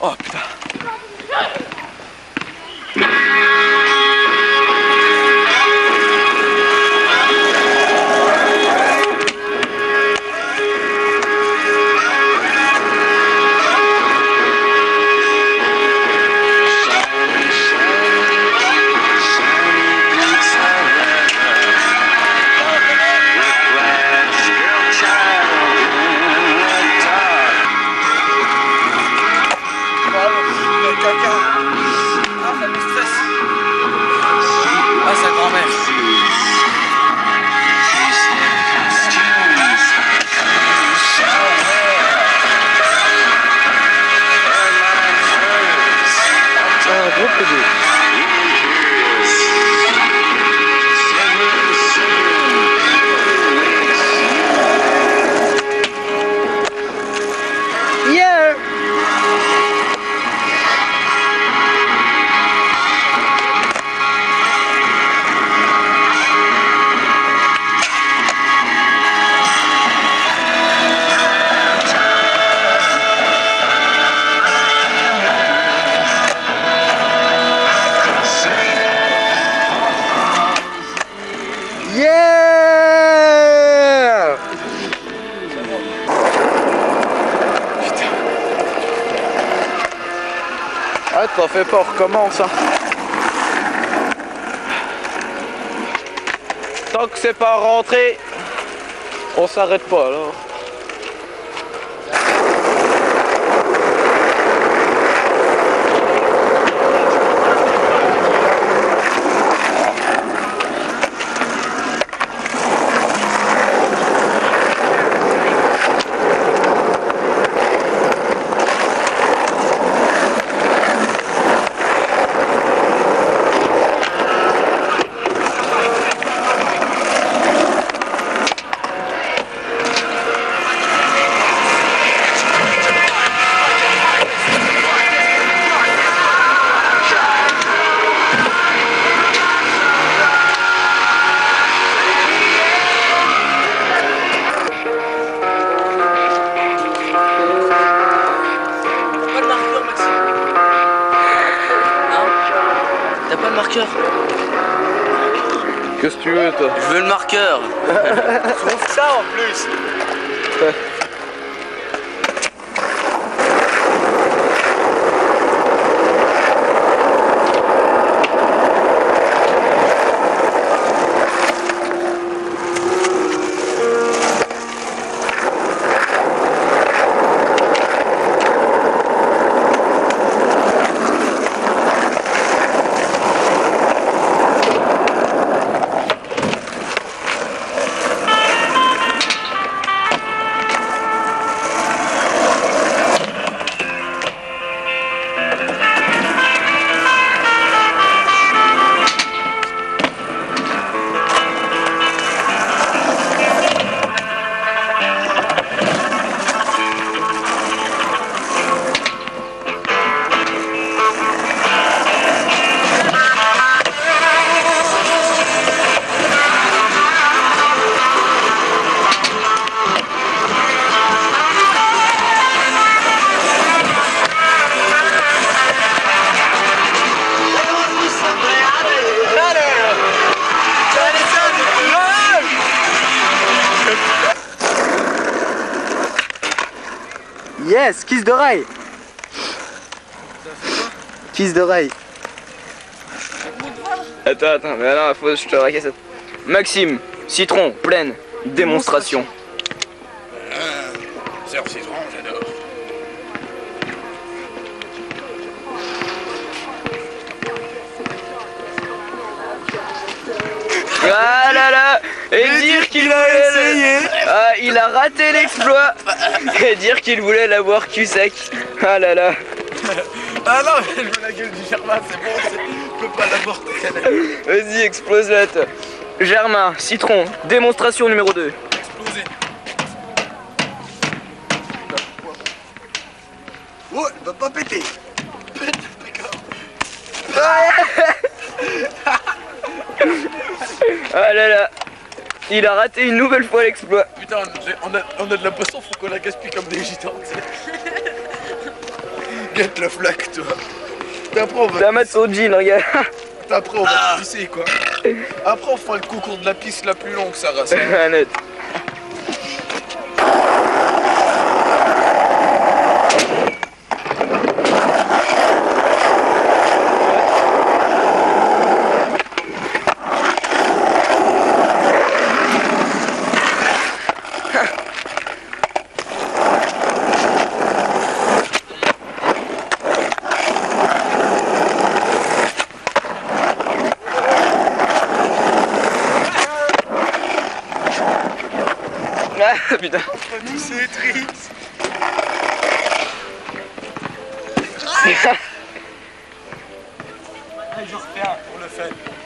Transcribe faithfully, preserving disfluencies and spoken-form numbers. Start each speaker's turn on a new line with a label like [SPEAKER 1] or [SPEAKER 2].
[SPEAKER 1] Oh putain. Ah, t'en fais pas, on recommence hein. Tant que c'est pas rentré, on s'arrête pas alors. Qu'est-ce que tu veux toi?
[SPEAKER 2] Je veux le marqueur.
[SPEAKER 1] Je trouve ça en plus.
[SPEAKER 3] Yes, kiss de rail. Kiss de rail.
[SPEAKER 2] Attends, attends, mais non, faut que je te racasse. Maxime, citron, pleine, démonstration.
[SPEAKER 1] Euh, Sœur citron, j'adore.
[SPEAKER 2] Ah là là. Et
[SPEAKER 1] Mais
[SPEAKER 2] dire qu'il
[SPEAKER 1] a
[SPEAKER 2] voulait
[SPEAKER 1] essayé.
[SPEAKER 2] le... Ah, il a raté l'exploit. Et dire qu'il voulait l'avoir cul sec. Ah là là.
[SPEAKER 1] Ah non, je veux la gueule du Germain, c'est bon, je peux pas l'avorter.
[SPEAKER 2] Vas-y, explose-la toi. Germain, citron, démonstration numéro deux.
[SPEAKER 1] Exploser. Oh, elle va pas péter. Pète, d'accord.
[SPEAKER 2] Ah là là. Il a raté une nouvelle fois l'exploit.
[SPEAKER 1] Putain, on a, on a de la poisson, faut qu'on la gaspille comme des gitans. Get le flac, toi. Après, on
[SPEAKER 2] Tu vas
[SPEAKER 1] va,
[SPEAKER 2] mettre son jean, regarde.
[SPEAKER 1] après, on va pisser, quoi. Après, on fera le concours de la piste la plus longue, Sarah. ça.
[SPEAKER 2] Net. Ah putain.
[SPEAKER 1] On va pisser les tricks. Allez, j'en refais un pour le fun.